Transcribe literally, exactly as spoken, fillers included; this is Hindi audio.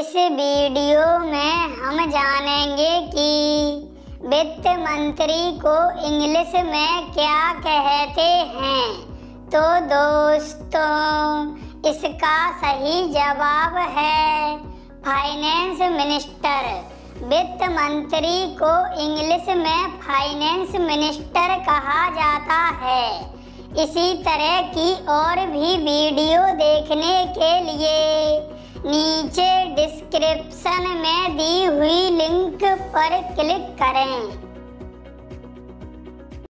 इस वीडियो में हम जानेंगे कि वित्त मंत्री को इंग्लिश में क्या कहते हैं। तो दोस्तों, इसका सही जवाब है फाइनेंस मिनिस्टर। वित्त मंत्री को इंग्लिश में फाइनेंस मिनिस्टर कहा जाता है। इसी तरह की और भी वीडियो देखने के लिए नीचे डिस्क्रिप्शन में दी हुई लिंक पर क्लिक करें।